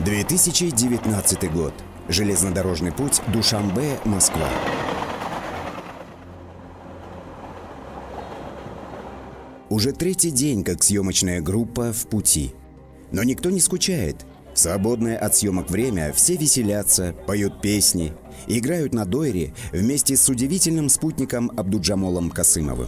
2019 год. Железнодорожный путь Душанбе, Москва. Уже третий день, как съемочная группа в пути. Но никто не скучает. В свободное от съемок время все веселятся, поют песни, играют на дойре вместе с удивительным спутником Абдуджамолом Касымовым.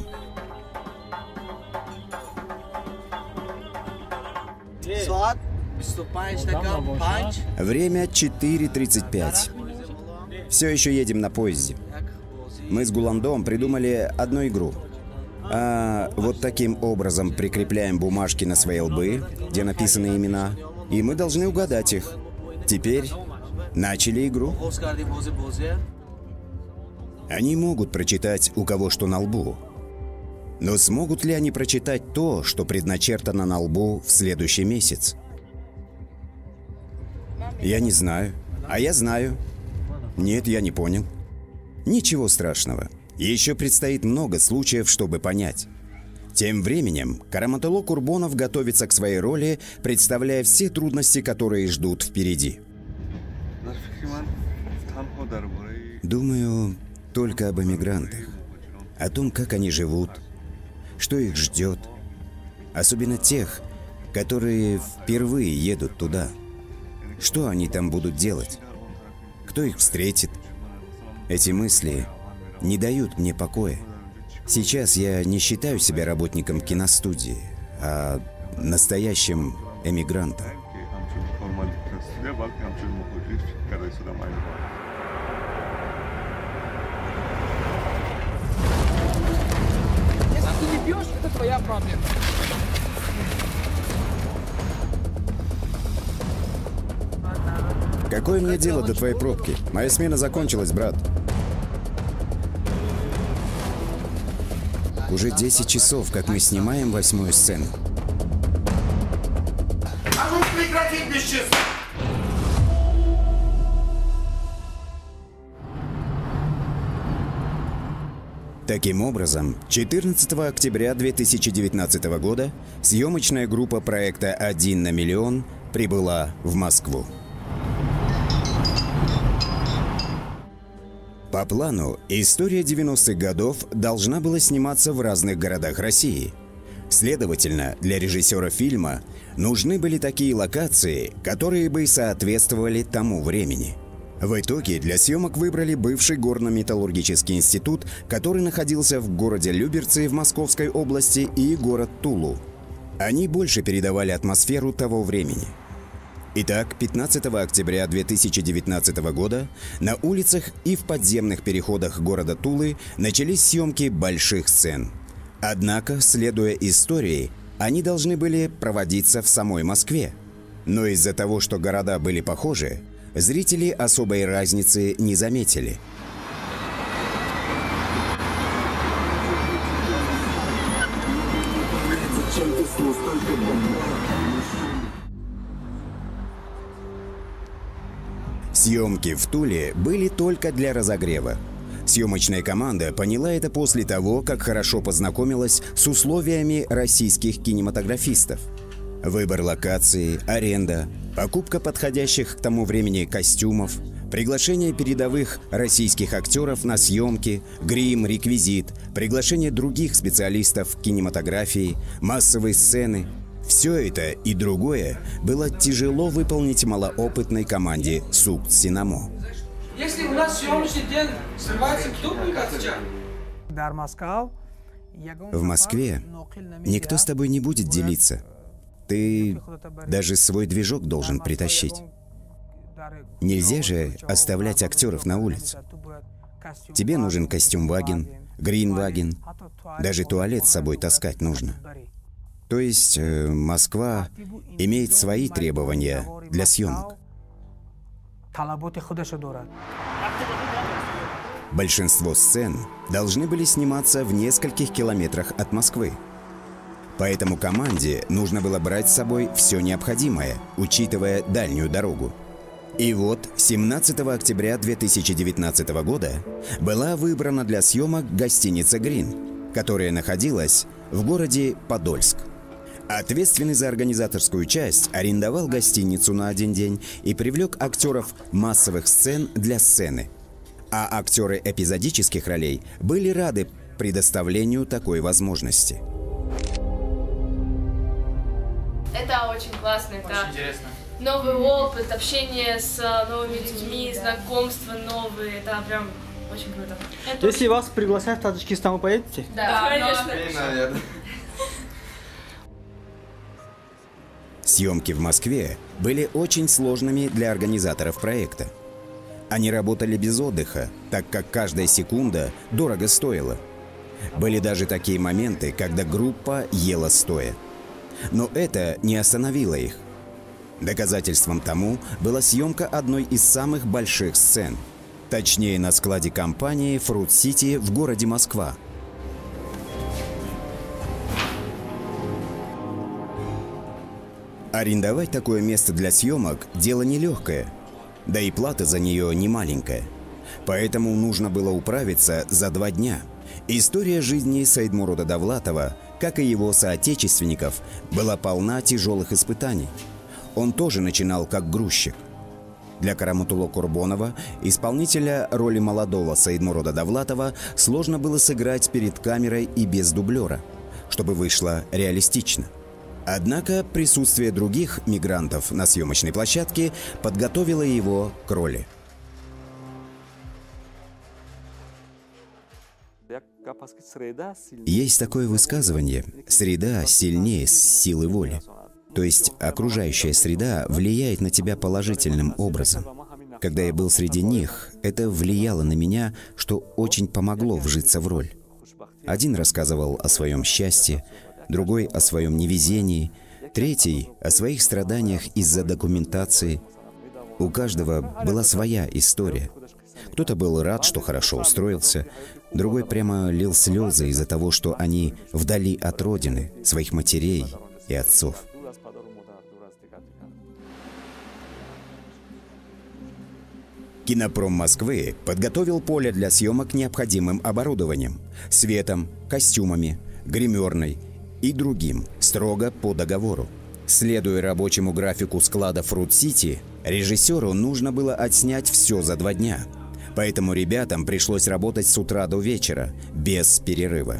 Время 4:35. Все еще едем на поезде. Мы с Гуландом придумали одну игру. Вот таким образом прикрепляем бумажки на свои лбы, где написаны имена, и мы должны угадать их. Теперь начали игру. Они могут прочитать, у кого что на лбу. Но смогут ли они прочитать то, что предначертано на лбу в следующий месяц? Я не знаю. А я знаю. Нет, я не понял. Ничего страшного. Еще предстоит много случаев, чтобы понять. Тем временем Караматолло Курбонов готовится к своей роли, представляя все трудности, которые ждут впереди. Думаю только об эмигрантах. О том, как они живут, что их ждет. Особенно тех, которые впервые едут туда. Что они там будут делать? Кто их встретит? Эти мысли не дают мне покоя. Сейчас я не считаю себя работником киностудии, а настоящим эмигрантом. Если ты не пьешь, это твоя проблема. Какое мне дело до твоей пробки? Моя смена закончилась, брат. Уже 10 часов, как мы снимаем 8-ю сцену. А ну прекратить бесчинство! Таким образом, 14 октября 2019 года съемочная группа проекта «1 на миллион» прибыла в Москву. По плану, история 90-х годов должна была сниматься в разных городах России. Следовательно, для режиссера фильма нужны были такие локации, которые бы соответствовали тому времени. В итоге для съемок выбрали бывший горно-металлургический институт, который находился в городе Люберцы в Московской области, и город Тулу. Они больше передавали атмосферу того времени. Итак, 15 октября 2019 года на улицах и в подземных переходах города Тулы начались съемки больших сцен. Однако, следуя истории, они должны были проводиться в самой Москве. Но из-за того, что города были похожи, зрители особой разницы не заметили. Съемки в Туле были только для разогрева. Съемочная команда поняла это после того, как хорошо познакомилась с условиями российских кинематографистов. Выбор локации, аренда, покупка подходящих к тому времени костюмов, приглашение передовых российских актеров на съемки, грим, реквизит, приглашение других специалистов кинематографии, массовые сцены – все это и другое было тяжело выполнить малоопытной команде Сукт Синамо. Если у нас съемочный день срывается, кто будет отвечать? В Москве никто с тобой не будет делиться. Ты даже свой движок должен притащить. Нельзя же оставлять актеров на улице. Тебе нужен костюм-ваген, грин-ваген, даже туалет с собой таскать нужно. То есть Москва имеет свои требования для съемок. Большинство сцен должны были сниматься в нескольких километрах от Москвы. Поэтому команде нужно было брать с собой все необходимое, учитывая дальнюю дорогу. И вот 17 октября 2019 года была выбрана для съемок гостиница «Грин», которая находилась в городе Подольск. Ответственный за организаторскую часть арендовал гостиницу на один день и привлек актеров массовых сцен для сцены. А актеры эпизодических ролей были рады предоставлению такой возможности. Это очень классно, это Очень интересно. новый опыт, общение с новыми людьми, знакомства новые, это прям очень круто. Если вас пригласят в Таджикистан, вы поедете? Да, конечно. Съемки в Москве были очень сложными для организаторов проекта. Они работали без отдыха, так как каждая секунда дорого стоила. Были даже такие моменты, когда группа ела стоя. Но это не остановило их. Доказательством тому была съемка одной из самых больших сцен. Точнее, на складе компании Fruit City в городе Москва. Арендовать такое место для съемок – дело нелегкое. Да и плата за нее не маленькая. Поэтому нужно было управиться за 2 дня. История жизни Саидмуруда Давлатова, как и его соотечественников, была полна тяжелых испытаний. Он тоже начинал как грузчик. Для Караматулло Курбонова, исполнителя роли молодого Саидмуруда Давлатова, сложно было сыграть перед камерой и без дублера, чтобы вышло реалистично. Однако присутствие других мигрантов на съемочной площадке подготовило его к роли. Есть такое высказывание: «Среда сильнее силы воли». То есть окружающая среда влияет на тебя положительным образом. Когда я был среди них, это влияло на меня, что очень помогло вжиться в роль. Один рассказывал о своем счастье, другой о своем невезении, третий о своих страданиях из-за документации. У каждого была своя история. Кто-то был рад, что хорошо устроился, другой прямо лил слезы из-за того, что они вдали от родины, своих матерей и отцов. Кинопром Москвы подготовил поле для съемок необходимым оборудованием, светом, костюмами, гримерной и другим, строго по договору. Следуя рабочему графику склада Fruit City, режиссеру нужно было отснять все за 2 дня. Поэтому ребятам пришлось работать с утра до вечера, без перерыва.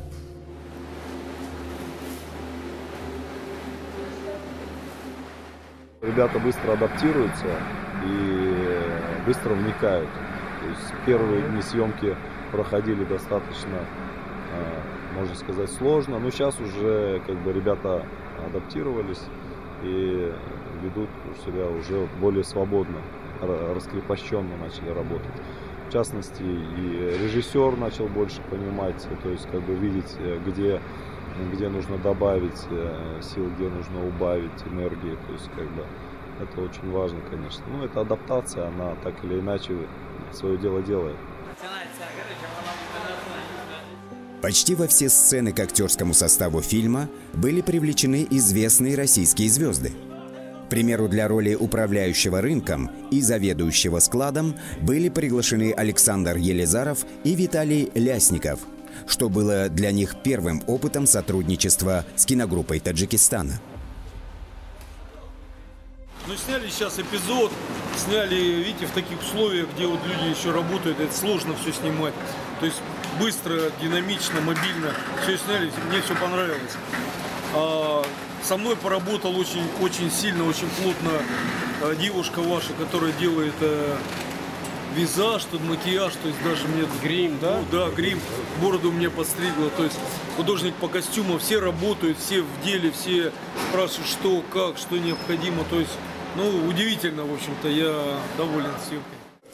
Ребята быстро адаптируются и быстро вникают. То есть первые дни съемки проходили достаточно, можно сказать, сложно. Но сейчас уже ребята адаптировались и ведут себя уже более свободно, раскрепощенно начали работать. В частности, и режиссер начал больше понимать, то есть видеть, где нужно добавить сил, где нужно убавить энергии. То есть это очень важно, конечно. Но это адаптация, она так или иначе свое дело делает. Почти во все сцены к актерскому составу фильма были привлечены известные российские звезды. К примеру, для роли управляющего рынком и заведующего складом были приглашены Александр Елизаров и Виталий Лясников, что было для них первым опытом сотрудничества с киногруппой Таджикистана. Ну, сняли сейчас эпизод, сняли, видите, в таких условиях, где вот люди еще работают, это сложно все снимать. То есть быстро, динамично, мобильно все сняли, мне все понравилось. Со мной поработал очень сильно, очень плотно девушка ваша, которая делает визаж, тут макияж, то есть даже мне... Грим, да? Ну, да, грим, бороду мне подстригла, то есть художник по костюмам, все работают, все в деле, все спрашивают, что, как, что необходимо, то есть, ну, удивительно, в общем-то, я доволен съемкой.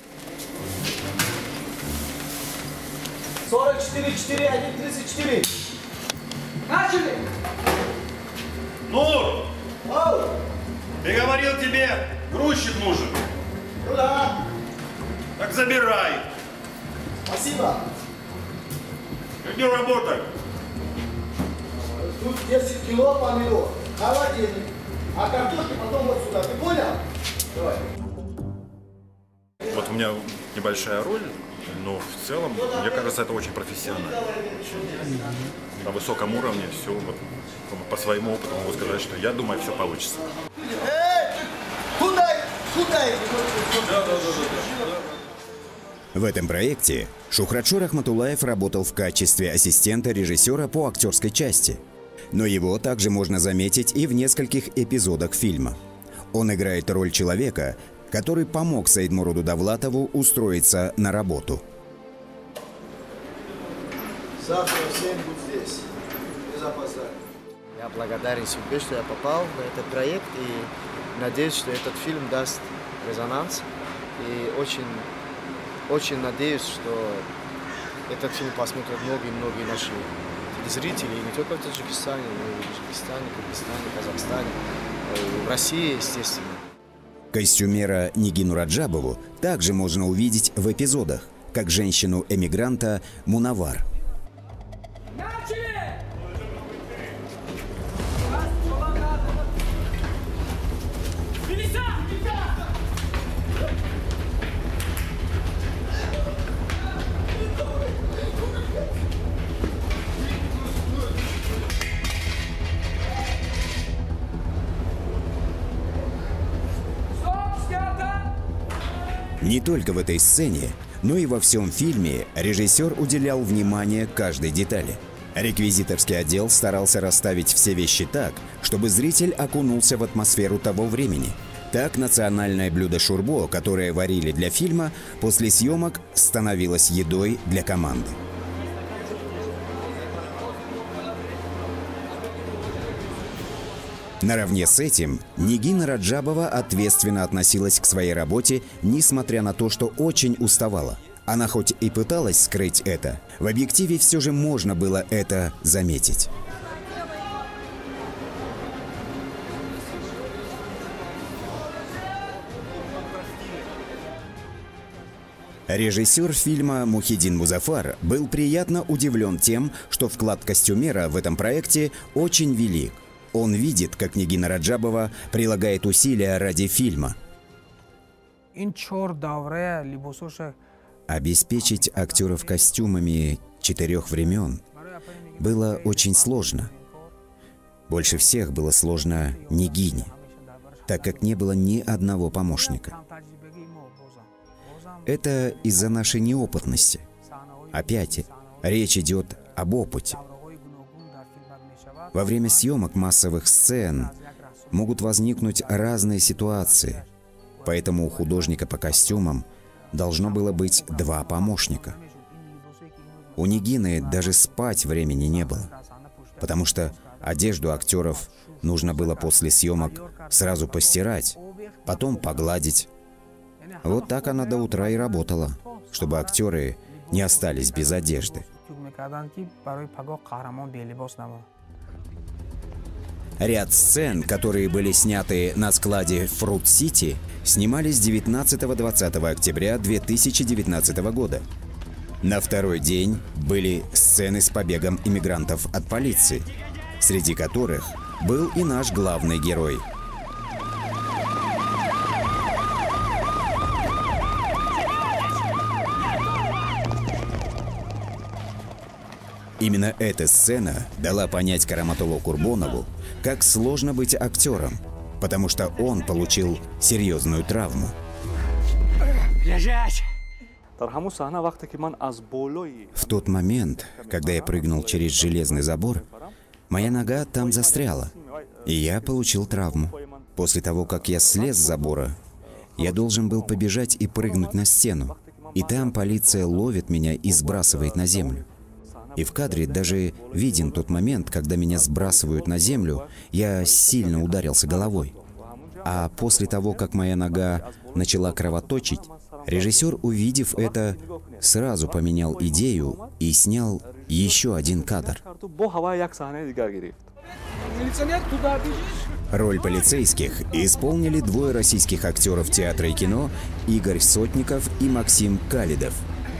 44-4, 1-34. Начали! Нур! Ты говорил, тебе грузчик нужен. Ну да. Так забирай. Спасибо. Где работать? Тут 10 кило помидор, холодильник, а картошки потом вот сюда. Ты понял? Давай. Вот у меня небольшая роль, но в целом, мне кажется, это очень профессионально. На высоком уровне все вот поэтому по своему опыту могу сказать, что я думаю, все получится. Куда идти? В этом проекте Шухратшур Рахматуллаев работал в качестве ассистента режиссера по актерской части. Но его также можно заметить и в нескольких эпизодах фильма. Он играет роль человека, который помог Саидмураду Давлатову устроиться на работу. Завтра в 7 будь здесь. Без опозданий. Я благодарен судьбе, что я попал на этот проект и надеюсь, что этот фильм даст резонанс. И очень надеюсь, что этот фильм посмотрят многие наши зрители, и не только в Таджикистане, но и в Узбекистане, Кыргызстане, Казахстане, и в России, естественно. Костюмера Нигину Раджабову также можно увидеть в эпизодах, как женщину-эмигранта Мунавар. Не только в этой сцене, но и во всем фильме режиссер уделял внимание каждой детали. Реквизиторский отдел старался расставить все вещи так, чтобы зритель окунулся в атмосферу того времени. Так национальное блюдо шурбо, которое варили для фильма, после съемок становилось едой для команды. Наравне с этим Нигина Раджабова ответственно относилась к своей работе, несмотря на то, что очень уставала. Она хоть и пыталась скрыть это, в объективе все же можно было это заметить. Режиссер фильма Мухиддин Музафар был приятно удивлен тем, что вклад костюмера в этом проекте очень велик. Он видит, как Нигина Раджабова прилагает усилия ради фильма. Обеспечить актеров костюмами 4 времен было очень сложно. Больше всех было сложно Нигине, так как не было ни одного помощника. Это из-за нашей неопытности. Опять речь идет об опыте. Во время съемок массовых сцен могут возникнуть разные ситуации, поэтому у художника по костюмам должно было быть 2 помощника. У Нигины даже спать времени не было, потому что одежду актеров нужно было после съемок сразу постирать, потом погладить. Вот так она до утра и работала, чтобы актеры не остались без одежды. Ряд сцен, которые были сняты на складе Фрут-Сити, снимались 19-20 октября 2019 года. На второй день были сцены с побегом иммигрантов от полиции, среди которых был и наш главный герой. Именно эта сцена дала понять Караматулло Курбонову, как сложно быть актером, потому что он получил серьезную травму. В тот момент, когда я прыгнул через железный забор, моя нога там застряла, и я получил травму. После того, как я слез с забора, я должен был побежать и прыгнуть на стену, и там полиция ловит меня и сбрасывает на землю. И в кадре даже виден тот момент, когда меня сбрасывают на землю, я сильно ударился головой. А после того, как моя нога начала кровоточить, режиссер, увидев это, сразу поменял идею и снял еще один кадр. Роль полицейских исполнили 2 российских актеров театра и кино Игорь Сотников и Максим Калидов.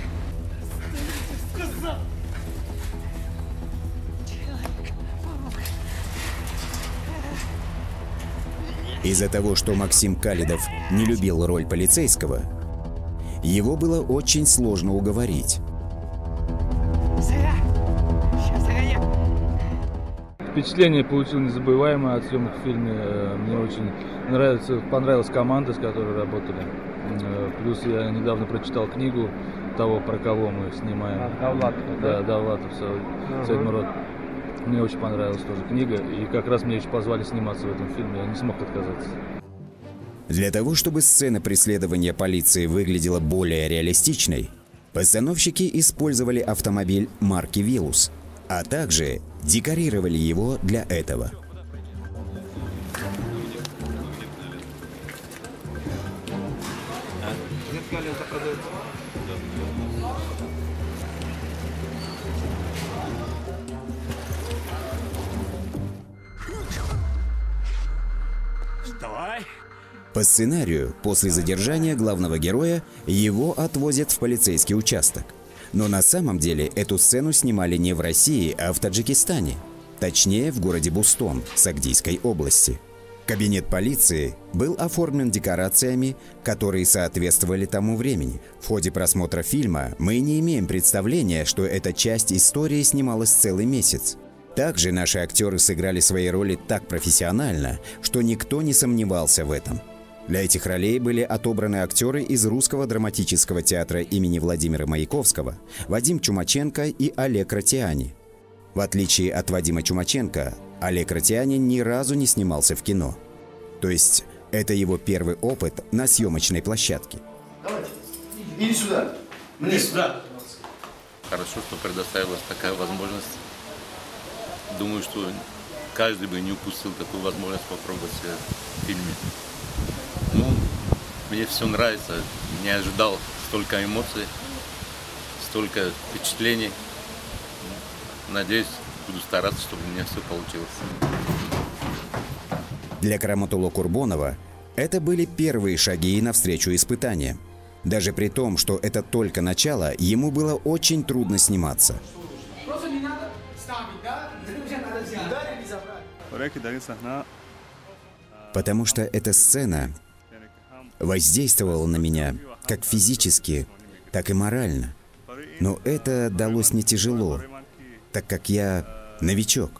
Из-за того, что Максим Калидов не любил роль полицейского, его было очень сложно уговорить. Впечатление получил незабываемое от съемок в фильме. Мне очень понравилась команда, с которой работали. Плюс я недавно прочитал книгу того, про кого мы снимаем. Давлатов, да? Давлатов, Сайдмурод. Мне очень понравилась тоже книга, и как раз меня еще позвали сниматься в этом фильме, я не смог отказаться. Для того, чтобы сцена преследования полиции выглядела более реалистичной, постановщики использовали автомобиль марки «Вилус», а также декорировали его для этого. По сценарию, после задержания главного героя, его отвозят в полицейский участок. Но на самом деле эту сцену снимали не в России, а в Таджикистане. Точнее, в городе Бустон, Сагдийской области. Кабинет полиции был оформлен декорациями, которые соответствовали тому времени. В ходе просмотра фильма мы не имеем представления, что эта часть истории снималась целый месяц. Также наши актеры сыграли свои роли так профессионально, что никто не сомневался в этом. Для этих ролей были отобраны актеры из Русского драматического театра имени Владимира Маяковского, Вадим Чумаченко и Олег Ратиани. В отличие от Вадима Чумаченко, Олег Ратиани ни разу не снимался в кино. То есть это его первый опыт на съемочной площадке. Давайте, иди сюда. Мне сюда. Хорошо, что предоставилась такая возможность. Думаю, что каждый бы не упустил такую возможность попробовать себя в фильме. Ну, мне все нравится. Не ожидал столько эмоций, столько впечатлений. Надеюсь, буду стараться, чтобы у меня все получилось. Для Караматулло Курбонова это были первые шаги навстречу испытаниям. Даже при том, что это только начало, ему было очень трудно сниматься. Просто не надо ставить, да? Ударили, забрали. Потому что эта сцена воздействовала на меня как физически, так и морально. Но это далось не тяжело, так как я новичок.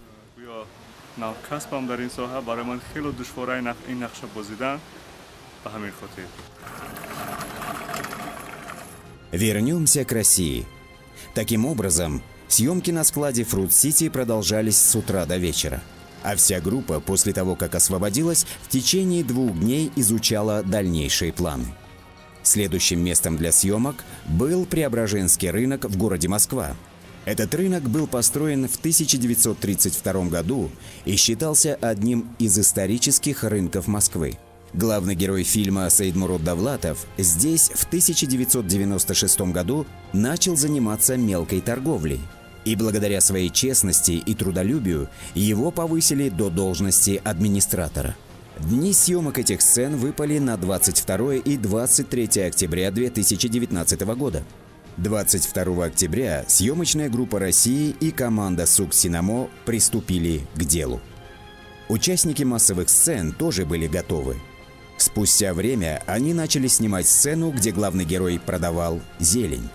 Вернемся к России. Таким образом, съемки на складе Fruit City продолжались с утра до вечера. А вся группа, после того, как освободилась, в течение 2 дней изучала дальнейшие планы. Следующим местом для съемок был Преображенский рынок в городе Москва. Этот рынок был построен в 1932 году и считался одним из исторических рынков Москвы. Главный герой фильма Сайдмурод Давлатов здесь в 1996 году начал заниматься мелкой торговлей. И благодаря своей честности и трудолюбию его повысили до должности администратора. Дни съемок этих сцен выпали на 22 и 23 октября 2019 года. 22 октября съемочная группа России и команда Сук Синамо приступили к делу. Участники массовых сцен тоже были готовы. Спустя время они начали снимать сцену, где главный герой продавал зелень.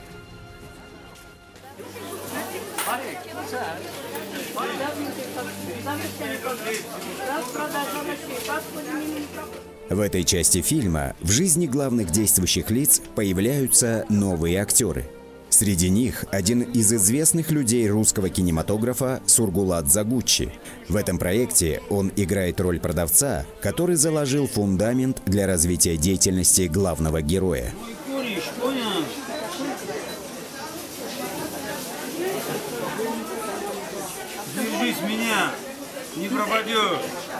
В этой части фильма в жизни главных действующих лиц появляются новые актеры. Среди них один из известных людей русского кинематографа Сургулат Загуччи. В этом проекте он играет роль продавца, который заложил фундамент для развития деятельности главного героя. Держись меня, не пропадешь.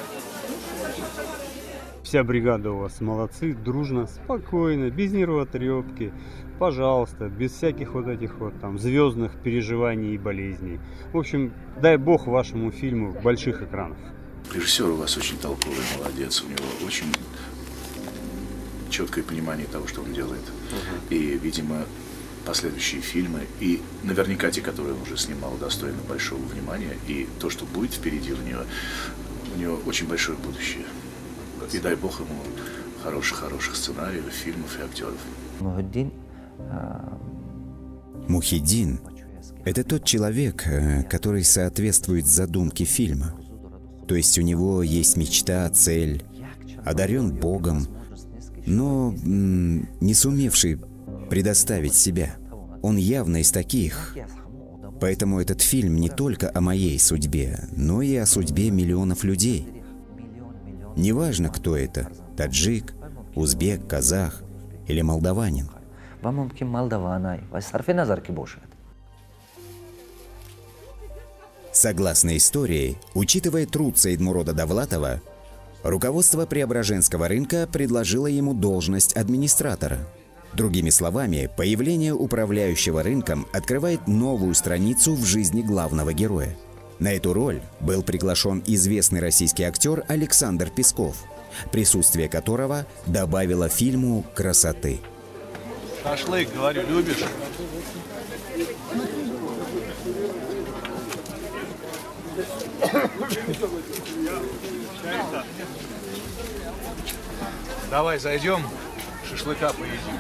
Вся бригада у вас молодцы, дружно, спокойно, без нервотрепки. Пожалуйста, без всяких вот этих вот там звездных переживаний и болезней. В общем, дай бог вашему фильму больших экранов. Режиссер у вас очень толковый, молодец. У него очень четкое понимание того, что он делает. И, видимо, последующие фильмы, и наверняка те, которые он уже снимал, достойны большого внимания. И то, что будет впереди у него очень большое будущее. И дай бог ему хороших Мухиддин Это тот человек, который соответствует задумке фильма. То есть у него есть мечта, цель, одарен Богом, но не сумевший предоставить себя. Он явно из таких. Поэтому этот фильм не только о моей судьбе, но и о судьбе миллионов людей. Неважно, кто это – таджик, узбек, казах или молдаванин. Согласно истории, учитывая труд Саидмурода Давлатова, руководство Преображенского рынка предложило ему должность администратора. Другими словами, появление управляющего рынком открывает новую страницу в жизни главного героя. На эту роль был приглашен известный российский актер Александр Песков, присутствие которого добавило фильму красоты. Шашлык, говорю, любишь? Давай зайдем, шашлыка поедим.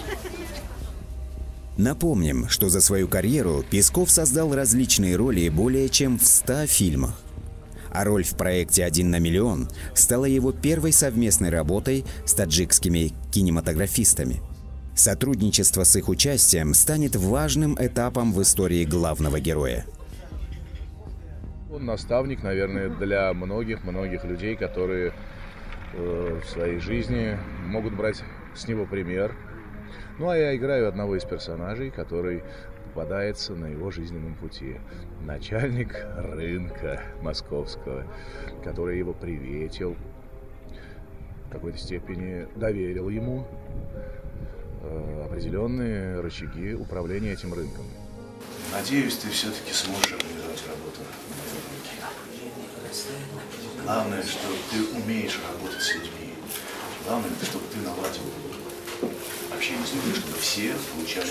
Напомним, что за свою карьеру Песков создал различные роли более чем в 100 фильмах. А роль в проекте «1 на миллион» стала его первой совместной работой с таджикскими кинематографистами. Сотрудничество с их участием станет важным этапом в истории главного героя. Он наставник, наверное, для многих людей, которые в своей жизни могут брать с него пример. Ну, а я играю одного из персонажей, который попадается на его жизненном пути. Начальник рынка московского, который его приветил, в какой-то степени доверил ему определенные рычаги управления этим рынком. Надеюсь, ты все-таки сможешь организовать работу на этом рынке. Главное, что ты умеешь работать с людьми. Главное, чтобы ты наладил общение с людьми, чтобы все получали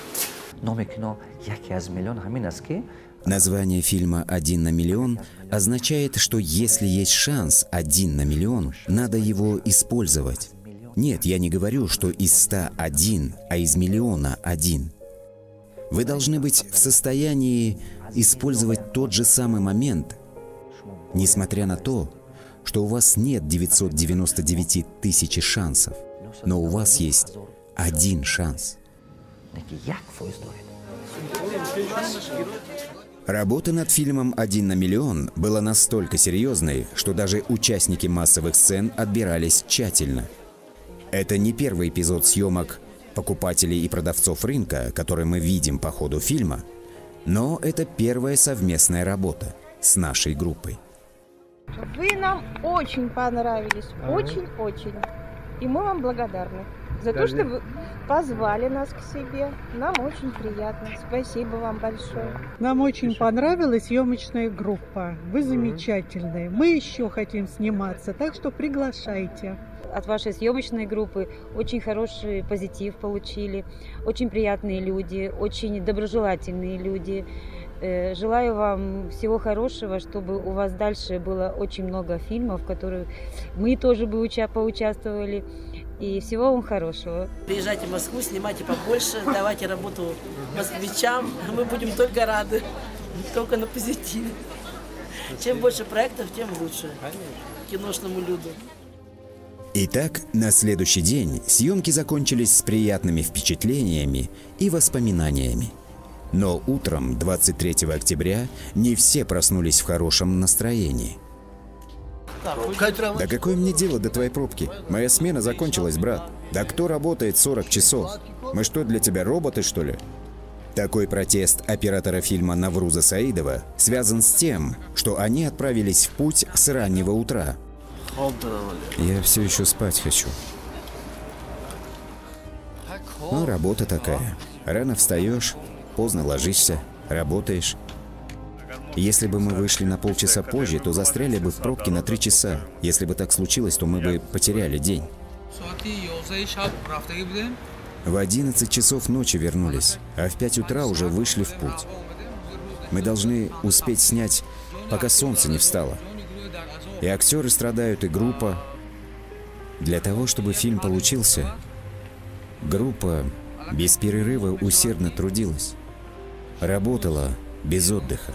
одинаково. Название фильма «1 на миллион» означает, что если есть шанс 1 на миллион, надо его использовать. Нет, я не говорю, что из 100 1, а из миллиона 1. Вы должны быть в состоянии использовать тот же самый момент, несмотря на то, что у вас нет 999 тысяч шансов, но у вас есть 1 шанс. Работа над фильмом «1 на миллион» была настолько серьезной, что даже участники массовых сцен отбирались тщательно. Это не первый эпизод съемок покупателей и продавцов рынка, который мы видим по ходу фильма, но это первая совместная работа с нашей группой. Вы нам очень понравились, очень-очень. И мы вам благодарны за то, что вы позвали нас к себе. Нам очень приятно. Спасибо вам большое. Нам очень понравилась съемочная группа. Вы замечательные. Мы еще хотим сниматься, так что приглашайте. От вашей съемочной группы очень хороший позитив получили, очень приятные люди, очень доброжелательные люди. Желаю вам всего хорошего, чтобы у вас дальше было очень много фильмов, в которых мы тоже бы поучаствовали. И всего вам хорошего. Приезжайте в Москву, снимайте побольше, давайте работу москвичам. Мы будем только рады, только на позитиве. Чем больше проектов, тем лучше киношному люду. Итак, на следующий день съемки закончились с приятными впечатлениями и воспоминаниями. Но утром 23 октября не все проснулись в хорошем настроении. Да какое мне дело до твоей пробки? Моя смена закончилась, брат. Да кто работает 40 часов? Мы что, для тебя роботы, что ли? Такой протест оператора фильма Навруза Саидова связан с тем, что они отправились в путь с раннего утра. Я все еще спать хочу. Ну, работа такая. Рано встаешь, поздно ложишься, работаешь. Если бы мы вышли на полчаса позже, то застряли бы в пробке на 3 часа. Если бы так случилось, то мы бы потеряли день. В 11 часов ночи вернулись, а в 5 утра уже вышли в путь. Мы должны успеть снять, пока солнце не встало. И актеры страдают, и группа. Для того, чтобы фильм получился, группа без перерыва усердно трудилась. работала без отдыха.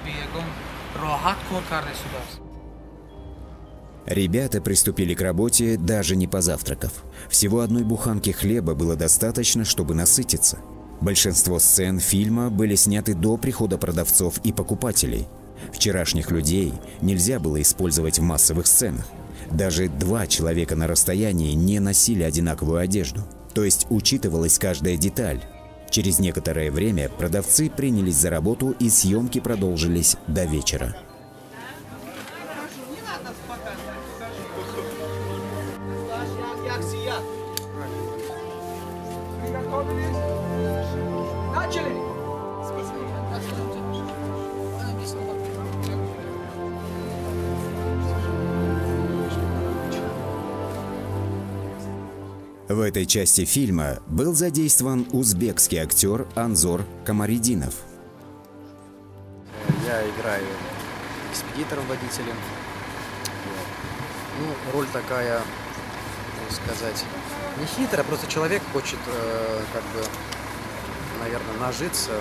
Ребята приступили к работе, даже не позавтракав. Всего одной буханки хлеба было достаточно, чтобы насытиться. Большинство сцен фильма были сняты до прихода продавцов и покупателей. Вчерашних людей нельзя было использовать в массовых сценах. Даже 2 человека на расстоянии не носили одинаковую одежду. То есть учитывалась каждая деталь. Через некоторое время продавцы принялись за работу, и съемки продолжились до вечера. В этой части фильма был задействован узбекский актер Анзор Камаридинов. Я играю экспедитором-водителем. Ну, роль такая, можно сказать, не хитрая, просто человек хочет, как бы, наверное, нажиться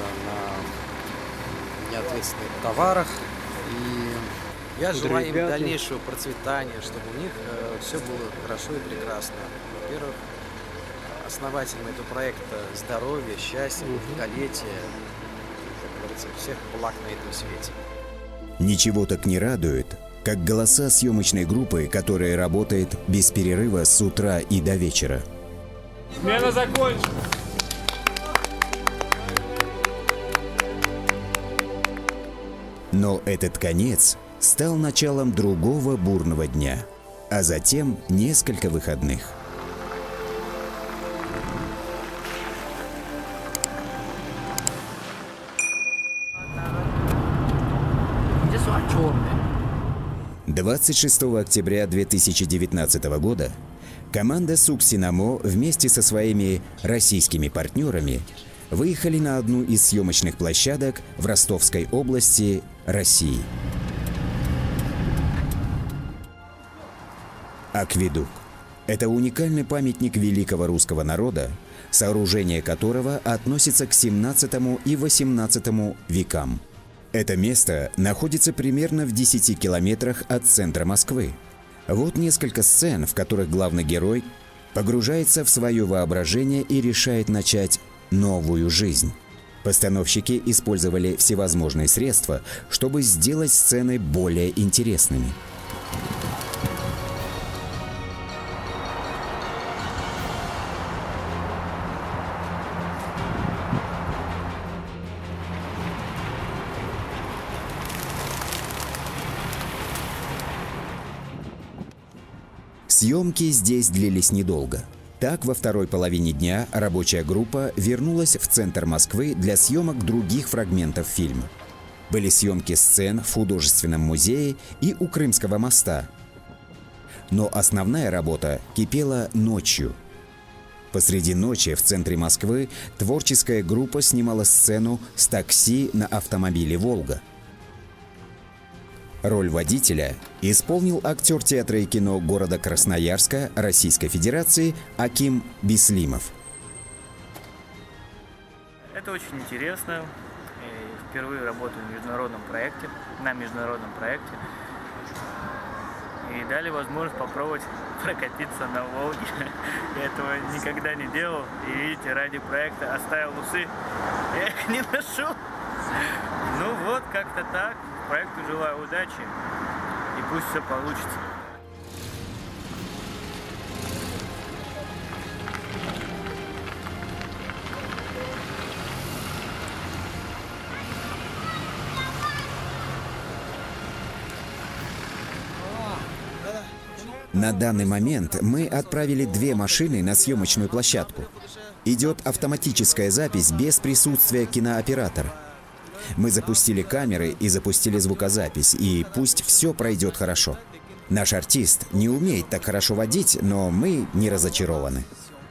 на неответственных товарах. И я желаю им дальнейшего процветания, чтобы у них все было хорошо и прекрасно. Во-первых, основателем этого проекта здоровья, счастья, долголетия, как говорится, всех благ на этом свете. Ничего так не радует, как голоса съемочной группы, которая работает без перерыва с утра и до вечера. Смена закончена. Но этот конец стал началом другого бурного дня, а затем несколько выходных. Черный. 26 октября 2019 года команда Суксинамо вместе со своими российскими партнерами выехали на одну из съемочных площадок в Ростовской области, России. Акведук – это уникальный памятник великого русского народа, сооружение которого относится к 17 и 18 векам. Это место находится примерно в 10 километрах от центра Москвы. Вот несколько сцен, в которых главный герой погружается в свое воображение и решает начать новую жизнь. Постановщики использовали всевозможные средства, чтобы сделать сцены более интересными. Съемки здесь длились недолго. Так, во второй половине дня рабочая группа вернулась в центр Москвы для съемок других фрагментов фильма. Были съемки сцен в художественном музее и у Крымского моста. Но основная работа кипела ночью. Посреди ночи в центре Москвы творческая группа снимала сцену с такси на автомобиле «Волга». Роль водителя исполнил актер театра и кино города Красноярска Российской Федерации Аким Беслимов. Это очень интересно. Я впервые работаю в международном проекте, на международном проекте. И дали возможность попробовать прокатиться на Волге. Я этого никогда не делал. И видите, ради проекта оставил усы. Я их не ношу. Ну вот, как-то так. Проекту желаю удачи, и пусть все получится. На данный момент мы отправили 2 машины на съемочную площадку. Идет автоматическая запись без присутствия кинооператора. Мы запустили камеры и запустили звукозапись, и пусть все пройдет хорошо. Наш артист не умеет так хорошо водить, но мы не разочарованы.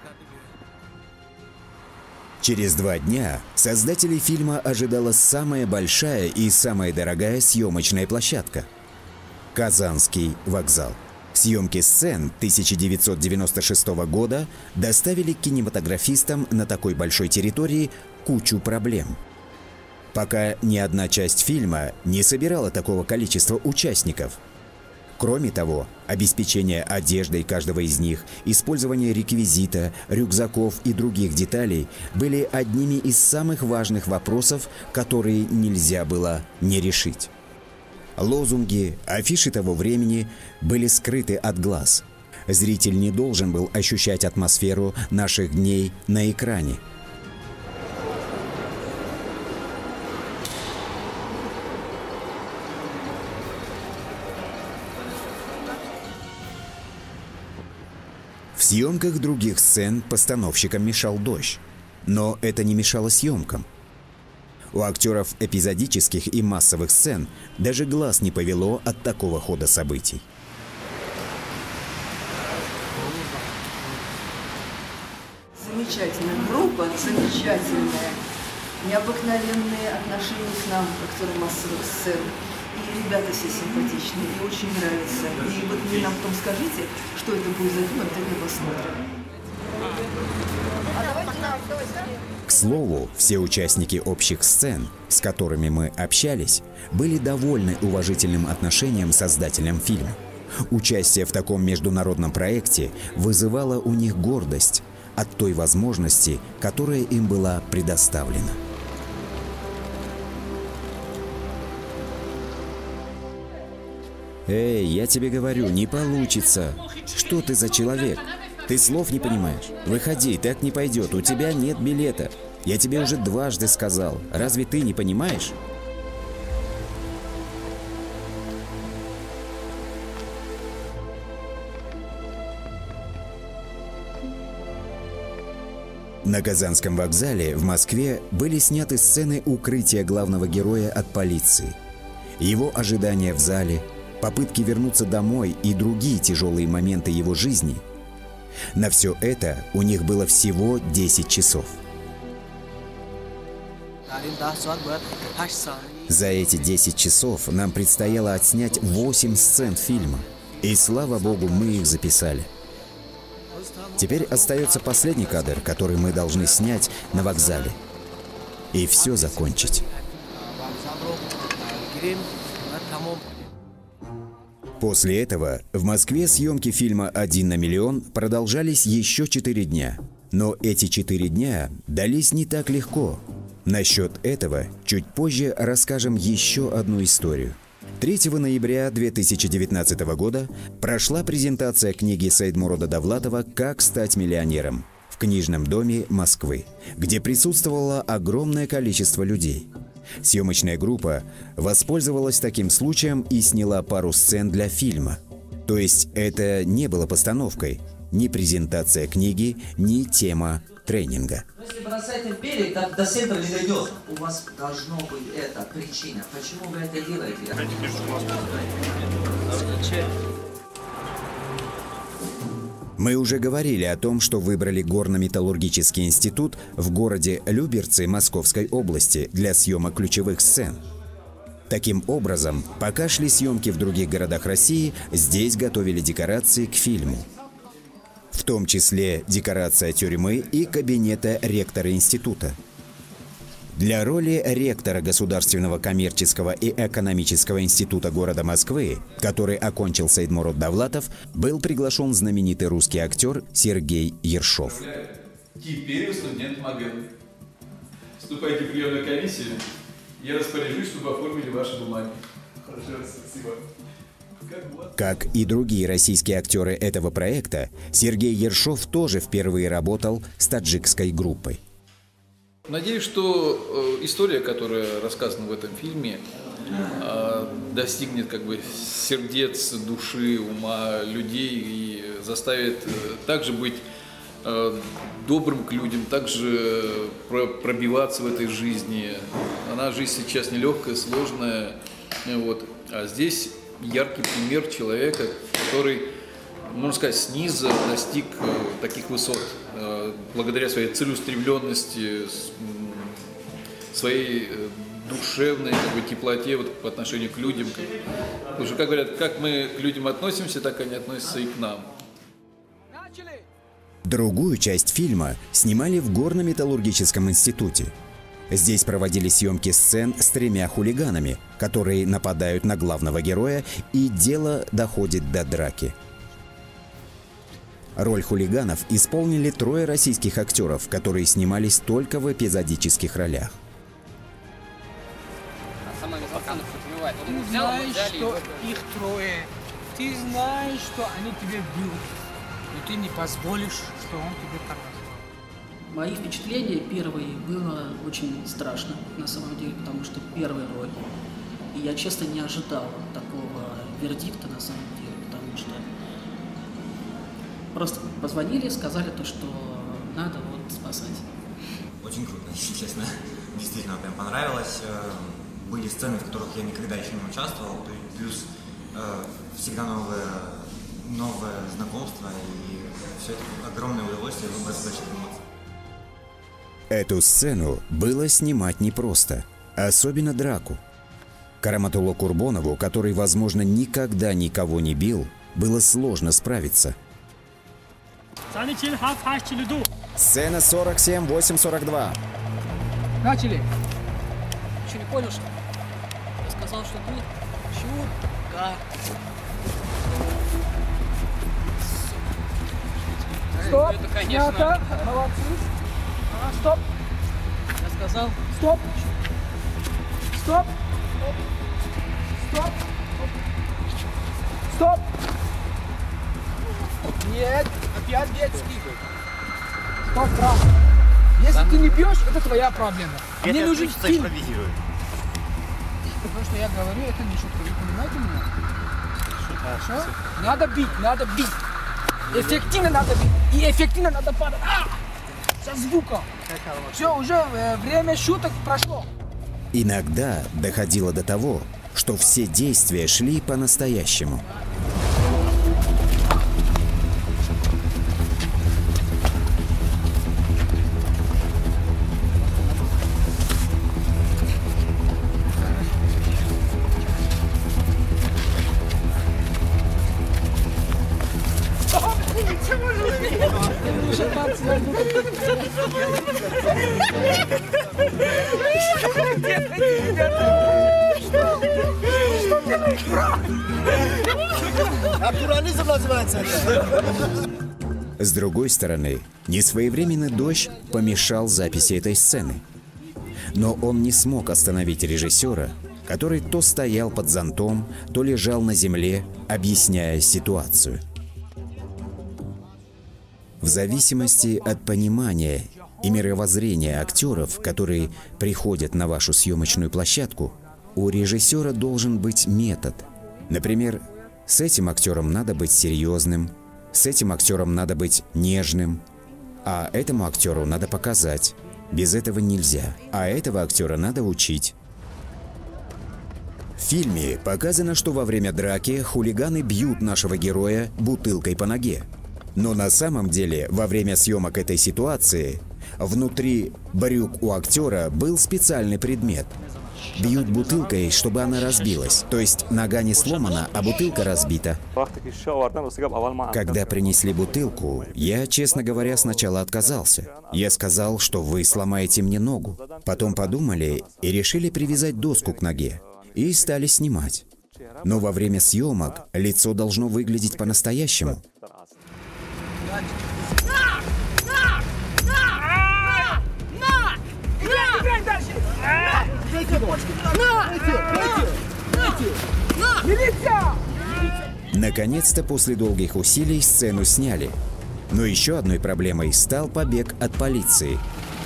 Через 2 дня создателей фильма ожидала самая большая и самая дорогая съемочная площадка – Казанский вокзал. Съемки сцен 1996 года доставили кинематографистам на такой большой территории кучу проблем. пока ни одна часть фильма не собирала такого количества участников. Кроме того, обеспечение одеждой каждого из них, использование реквизита, рюкзаков и других деталей были одними из самых важных вопросов, которые нельзя было не решить. Лозунги, афиши того времени были скрыты от глаз. Зритель не должен был ощущать атмосферу наших дней на экране. В съемках других сцен постановщикам мешал дождь, но это не мешало съемкам. У актеров эпизодических и массовых сцен даже глаз не повело от такого хода событий. Замечательная группа, замечательная, необыкновенные отношения к нам, актерам массовых сцен. И ребята все симпатичные, и очень нравится. И вот вы нам потом скажите, что это будет за фильм, обязательно посмотрим. К слову, все участники общих сцен, с которыми мы общались, были довольны уважительным отношением создателям фильма. Участие в таком международном проекте вызывало у них гордость от той возможности, которая им была предоставлена. Эй, я тебе говорю, не получится. Что ты за человек? Ты слов не понимаешь? Выходи, так не пойдет, у тебя нет билета. Я тебе уже дважды сказал. Разве ты не понимаешь? На Казанском вокзале в Москве были сняты сцены укрытия главного героя от полиции. Его ожидания в зале, попытки вернуться домой и другие тяжелые моменты его жизни. На все это у них было всего 10 часов. За эти 10 часов нам предстояло отснять 8 сцен фильма. И слава богу, мы их записали. Теперь остается последний кадр, который мы должны снять на вокзале. И все закончить. После этого в Москве съемки фильма «1 на миллион» продолжались еще 4 дня. Но эти 4 дня дались не так легко. Насчет этого чуть позже расскажем еще одну историю. 3 ноября 2019 года прошла презентация книги Саидмурада Давлатова «Как стать миллионером» в книжном доме Москвы, где присутствовало огромное количество людей. Съемочная группа воспользовалась таким случаем и сняла пару сцен для фильма. То есть это не было постановкой, ни презентация книги, ни тема тренинга. Если вы на сайте пели, так до центра не дойдет. У вас должно быть эта причина. Почему вы это делаете? Мы уже говорили о том, что выбрали Горно-металлургический институт в городе Люберцы Московской области для съемок ключевых сцен. Таким образом, пока шли съемки в других городах России, здесь готовили декорации к фильму. В том числе декорация тюрьмы и кабинета ректора института. Для роли ректора Государственного коммерческого и экономического института города Москвы, который окончил Саидмурод Давлатов, был приглашен знаменитый русский актер Сергей Ершов. Теперь вы студент МАГЭ. Вступайте в приемную комиссию. Я распоряжусь, чтобы оформили ваши бумаги. Хорошо, спасибо. Как и другие российские актеры этого проекта, Сергей Ершов тоже впервые работал с таджикской группой. Надеюсь, что история, которая рассказана в этом фильме, достигнет сердец, души, ума людей и заставит также быть добрым к людям, также пробиваться в этой жизни. Жизнь сейчас нелегкая, сложная, а здесь яркий пример человека, который, можно сказать, снизу достиг таких высот, благодаря своей целеустремленности, своей душевной теплоте по отношению к людям. Потому что, как говорят, как мы к людям относимся, так они относятся и к нам. Другую часть фильма снимали в Горно-металлургическом институте. Здесь проводили съемки сцен с 3 хулиганами, которые нападают на главного героя, и дело доходит до драки. Роль хулиганов исполнили 3 российских актеров, которые снимались только в эпизодических ролях. Ты знаешь, что их 3. Ты знаешь, что они тебя бьют. Но ты не позволишь, что он тебе так назвал. Мои впечатления первые было очень страшно, на самом деле, потому что первая роль. И я, честно, не ожидал такого вердикта, на самом деле, потому что просто позвонили, сказали то, что надо вот спасать. Очень круто, если честно. Действительно, прям понравилось. Были сцены, в которых я никогда еще не участвовал, плюс всегда новое знакомство, и все это огромное удовольствие выбрать больших эмоций. Эту сцену было снимать непросто, особенно драку. Караматулло Курбонову, который, возможно, никогда никого не бил, было сложно справиться. Сцена 47-8-42. Начали. Еще не понял, что? Я сказал, что тут чутка. Стоп! Это, конечно... Снято. Молодцы. Стоп! Я сказал... Стоп! Стоп! Стоп! Стоп! Нет! Опять детский. Стоп, брат! Если ты не бьешь, это твоя проблема. Мне нужен фильм. То, что я говорю, это не шутка. Вы понимаете меня? Хорошо? Надо бить. Эффективно надо бить. И эффективно надо падать. Со звуком. Все, уже время шуток прошло. Иногда доходило до того, что все действия шли по-настоящему. Натурализм называется. С другой стороны, несвоевременный дождь помешал записи этой сцены. Но он не смог остановить режиссера, который то стоял под зонтом, то лежал на земле, объясняя ситуацию. В зависимости от понимания и мировоззрения актеров, которые приходят на вашу съемочную площадку, у режиссера должен быть метод. Например, с этим актером надо быть серьезным, с этим актером надо быть нежным, а этому актеру надо показать. Без этого нельзя, а этого актера надо учить. В фильме показано, что во время драки хулиганы бьют нашего героя бутылкой по ноге. Но на самом деле, во время съемок этой ситуации, внутри брюк у актера был специальный предмет. Бьют бутылкой, чтобы она разбилась. То есть нога не сломана, а бутылка разбита. Когда принесли бутылку, я, честно говоря, сначала отказался. Я сказал, что вы сломаете мне ногу. Потом подумали и решили привязать доску к ноге. И стали снимать. Но во время съемок лицо должно выглядеть по-настоящему. Наконец-то после долгих усилий сцену сняли. Но еще одной проблемой стал побег от полиции.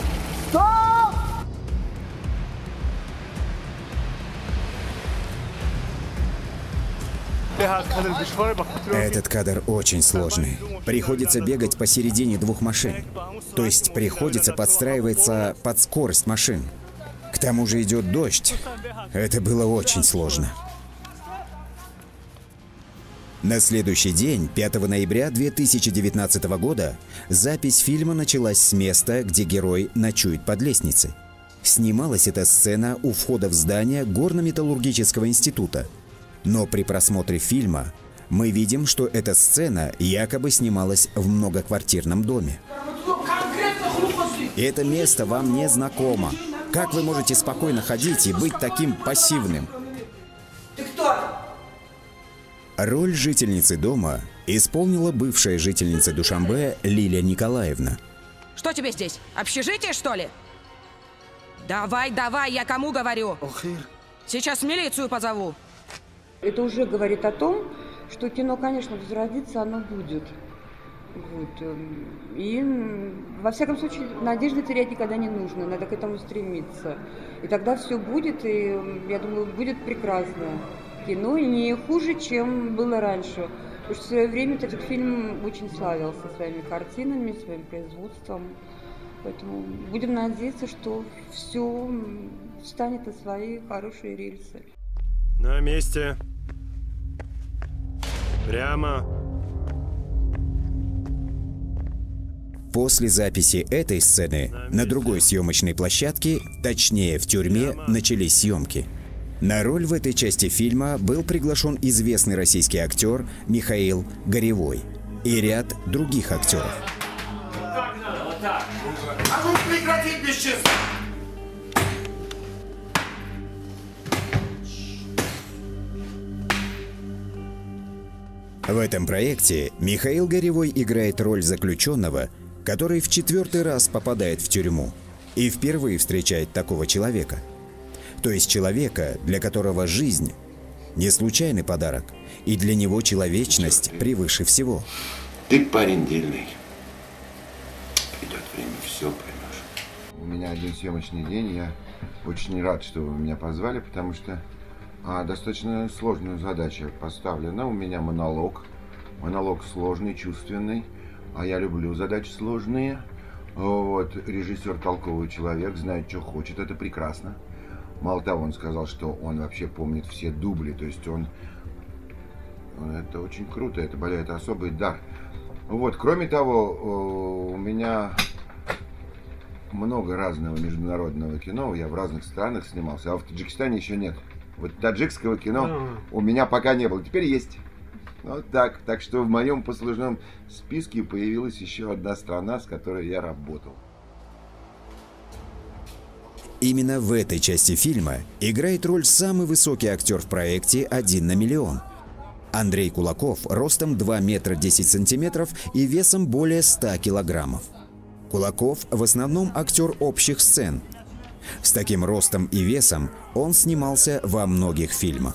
Этот кадр очень сложный. Приходится бегать посередине двух машин. То есть приходится подстраиваться под скорость машин. К тому же идет дождь. Это было очень сложно. На следующий день, 5 ноября 2019 года, запись фильма началась с места, где герой ночует под лестницей. Снималась эта сцена у входа в здание Горно-металлургического института. Но при просмотре фильма мы видим, что эта сцена якобы снималась в многоквартирном доме. И это место вам не знакомо. Как вы можете спокойно ходить и быть таким пассивным? Ты кто? Роль жительницы дома исполнила бывшая жительница Душанбе Лилия Николаевна. Что тебе здесь? Общежитие, что ли? Давай, давай, я кому говорю? Сейчас милицию позову. Это уже говорит о том, что кино, конечно, возродится, оно будет. Вот. И, во всяком случае, надежды терять никогда не нужно, надо к этому стремиться. И тогда все будет, и, я думаю, будет прекрасное кино, и не хуже, чем было раньше. Потому что в свое время этот фильм очень славился своими картинами, своим производством. Поэтому будем надеяться, что все встанет на свои хорошие рельсы. На месте. Прямо. После записи этой сцены на другой съемочной площадке, точнее в тюрьме, начались съемки. На роль в этой части фильма был приглашен известный российский актер Михаил Горевой и ряд других актеров. Так надо, вот так. А ну прекратить бесчинство! В этом проекте Михаил Горевой играет роль заключенного, который в 4-й раз попадает в тюрьму и впервые встречает такого человека. То есть человека, для которого жизнь не случайный подарок, и для него человечность превыше всего. Ты парень дельный. Придет время, все поймешь. У меня один съемочный день, я очень рад, что вы меня позвали, потому что достаточно сложную задачу поставлена. У меня монолог. Монолог сложный, чувственный. А я люблю задачи сложные. Вот. Режиссер толковый человек, знает, что хочет. Это прекрасно. Мало того, он сказал, что он вообще помнит все дубли. То есть он... Это очень круто. Это особый дар. Вот. Кроме того, у меня много разного международного кино. Я в разных странах снимался. А в Таджикистане еще нет. Вот таджикского кино у меня пока не было. Теперь есть. Вот так. Так что в моем послужном списке появилась еще одна страна, с которой я работал. Именно в этой части фильма играет роль самый высокий актер в проекте «1 на миллион». Андрей Кулаков ростом 2 метра 10 сантиметров и весом более 100 килограммов. Кулаков в основном актер общих сцен. С таким ростом и весом он снимался во многих фильмах.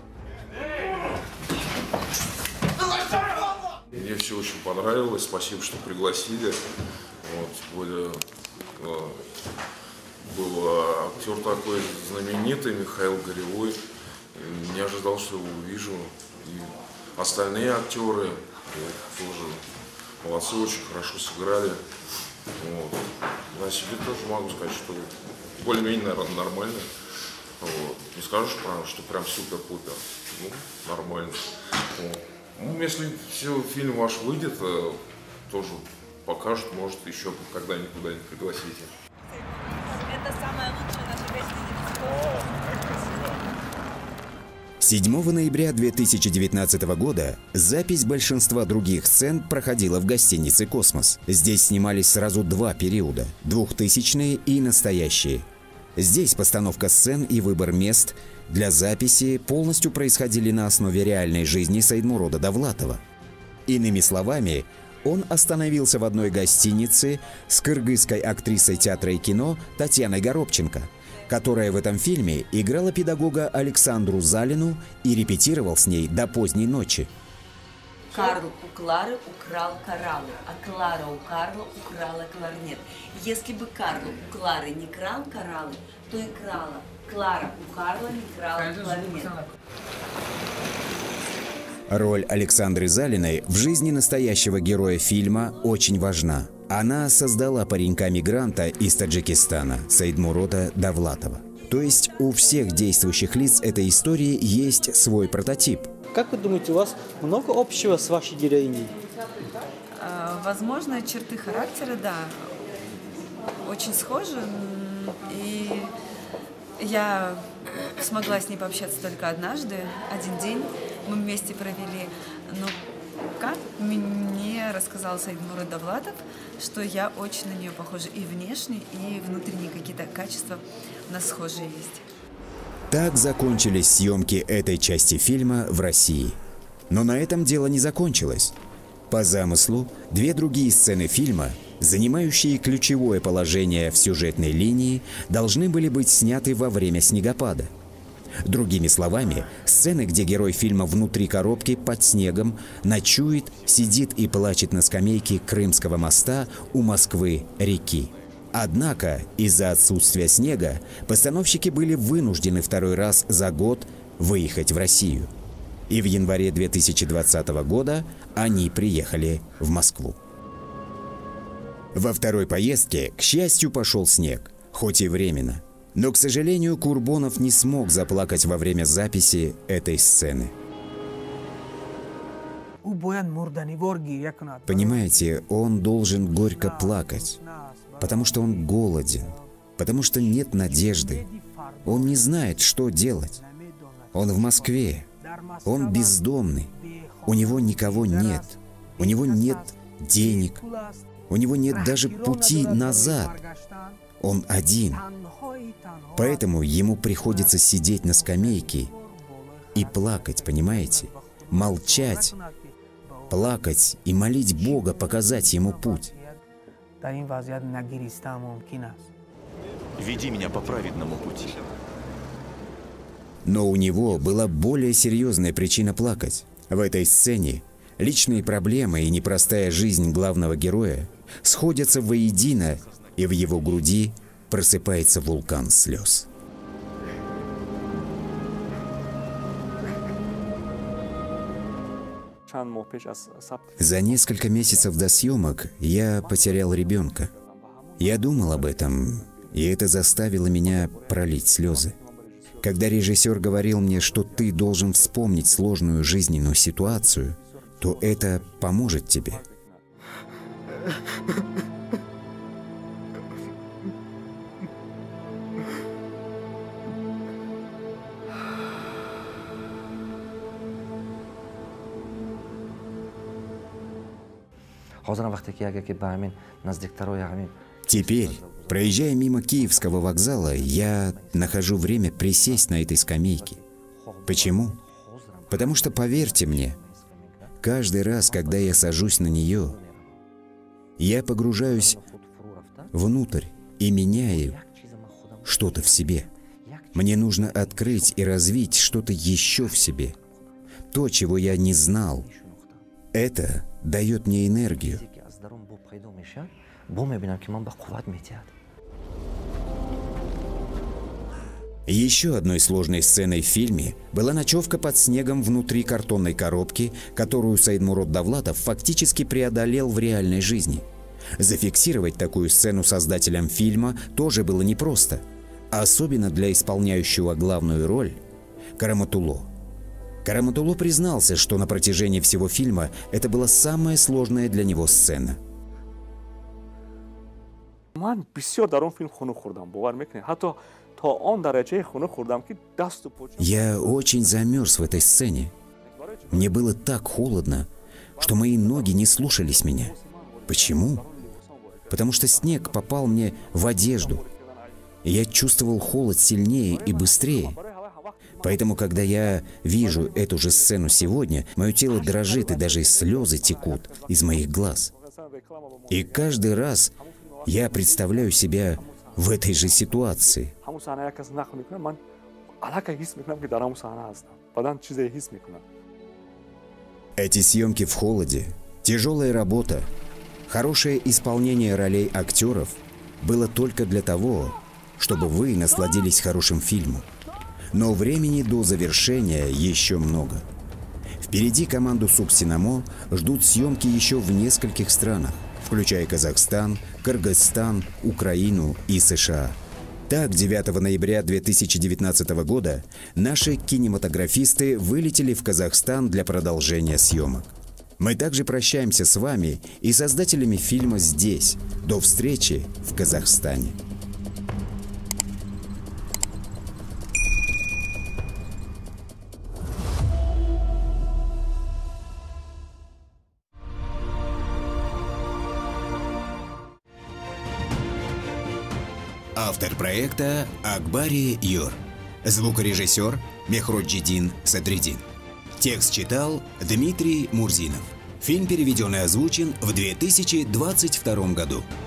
Мне все очень понравилось, спасибо, что пригласили. Вот, тем более, был актер такой знаменитый, Михаил Горевой. Не ожидал, что его увижу. И остальные актеры тоже молодцы, очень хорошо сыграли. Вот. На себе тоже могу сказать, что более-менее, наверное, нормально. Вот. Не скажешь, что прям супер-пупер. Ну, нормально. Вот. Ну, если фильм ваш выйдет, тоже покажут, может, еще когда-нибудь куда-нибудь пригласите. Это самая лучшая наша гостиница. 7 ноября 2019 года запись большинства других сцен проходила в гостинице «Космос». Здесь снимались сразу 2 периода – 2000-е и настоящие. Здесь постановка сцен и выбор мест для записи полностью происходили на основе реальной жизни Саидмурода Давлатова. Иными словами, он остановился в одной гостинице с кыргызской актрисой театра и кино Татьяной Горобченко, которая в этом фильме играла педагога Александру Залину и репетировал с ней до поздней ночи. Карл у Клары украл кораллы, а Клара у Карла украла кларнет. Если бы Карл у Клары не крал кораллы, то и крала. Клара у Карла не крала кларнет. Роль Александры Залиной в жизни настоящего героя фильма очень важна. Она создала паренька-мигранта из Таджикистана Саидмурода Давлатова. То есть у всех действующих лиц этой истории есть свой прототип. Как вы думаете, у вас много общего с вашей героиней? Возможно, черты характера, да, очень схожи. И я смогла с ней пообщаться только однажды, один день мы вместе провели. Но пока мне рассказал Саидмурод Давлатов, что я очень на нее похожа и внешне, и внутренние какие-то качества у нас схожие есть. Так закончились съемки этой части фильма в России. Но на этом дело не закончилось. По замыслу, две другие сцены фильма, занимающие ключевое положение в сюжетной линии, должны были быть сняты во время снегопада. Другими словами, сцены, где герой фильма внутри коробки под снегом ночует, сидит и плачет на скамейке Крымского моста у Москвы-реки. Однако из-за отсутствия снега постановщики были вынуждены второй раз за год выехать в Россию. И в январе 2020 года они приехали в Москву. Во второй поездке, к счастью, пошел снег, хоть и временно. Но, к сожалению, Курбонов не смог заплакать во время записи этой сцены. Понимаете, он должен горько плакать, потому что он голоден, потому что нет надежды. Он не знает, что делать. Он в Москве, он бездомный, у него никого нет, у него нет денег, у него нет даже пути назад. Он один. Поэтому ему приходится сидеть на скамейке и плакать, понимаете? Молчать, плакать и молить Бога показать ему путь. Веди меня по праведному пути. Но у него была более серьезная причина плакать. В этой сцене личные проблемы и непростая жизнь главного героя сходятся воедино, и в его груди просыпается вулкан слез. За несколько месяцев до съемок я потерял ребенка. Я думал об этом, и это заставило меня пролить слезы. Когда режиссер говорил мне, что ты должен вспомнить сложную жизненную ситуацию, то это поможет тебе. Теперь, проезжая мимо Киевского вокзала, я нахожу время присесть на этой скамейке. Почему? Потому что, поверьте мне, каждый раз, когда я сажусь на нее, я погружаюсь внутрь и меняю что-то в себе. Мне нужно открыть и развить что-то еще в себе. То, чего я не знал. Это дает мне энергию. Еще одной сложной сценой в фильме была ночевка под снегом внутри картонной коробки, которую Саидмурод Давлатов фактически преодолел в реальной жизни. Зафиксировать такую сцену создателям фильма тоже было непросто, особенно для исполняющего главную роль Караматулло. Караматулло признался, что на протяжении всего фильма это была самая сложная для него сцена. Я очень замерз в этой сцене. Мне было так холодно, что мои ноги не слушались меня. Почему? Потому что снег попал мне в одежду. И я чувствовал холод сильнее и быстрее. Поэтому, когда я вижу эту же сцену сегодня, мое тело дрожит и даже слезы текут из моих глаз. И каждый раз я представляю себя в этой же ситуации. Эти съемки в холоде, тяжелая работа, хорошее исполнение ролей актеров было только для того, чтобы вы насладились хорошим фильмом. Но времени до завершения еще много. Впереди команду Субсинамо ждут съемки еще в нескольких странах, включая Казахстан, Кыргызстан, Украину и США. Так, 9 ноября 2019 года наши кинематографисты вылетели в Казахстан для продолжения съемок. Мы также прощаемся с вами и создателями фильма здесь. До встречи в Казахстане. Автор проекта Акбари Юр. Звукорежиссер Мехроджидин Садридин. Текст читал Дмитрий Мурзинов. Фильм переведен и озвучен в 2022 году.